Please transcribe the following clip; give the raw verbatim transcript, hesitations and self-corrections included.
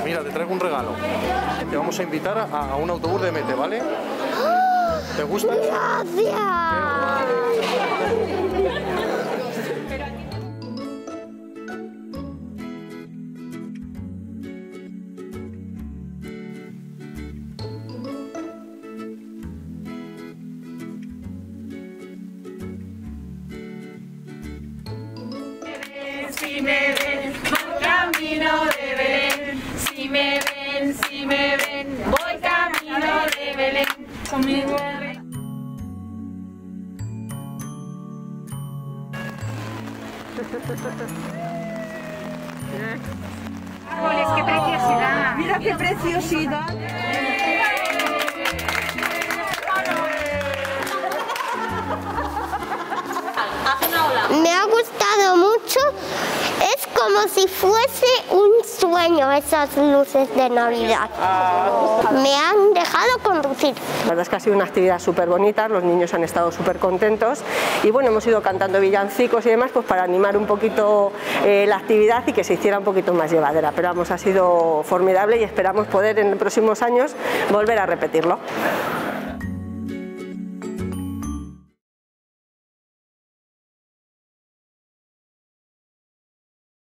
mira, te traigo un regalo. Te vamos a invitar a, a un autobús de Mete, ¿vale? ¿Te gusta? ¡Gracias! Si me ven, voy camino de Belén. Si me ven, si me ven, voy camino de Belén. Conmigo. ¡Árboles, qué preciosidad! ¡Mira qué preciosidad! Me ha gustado mucho. Es como si fuese un sueño esas luces de Navidad. Me han dejado conducir. La verdad es que ha sido una actividad súper bonita, los niños han estado súper contentos y bueno, hemos ido cantando villancicos y demás pues para animar un poquito eh, la actividad y que se hiciera un poquito más llevadera, pero vamos, ha sido formidable y esperamos poder en los próximos años volver a repetirlo.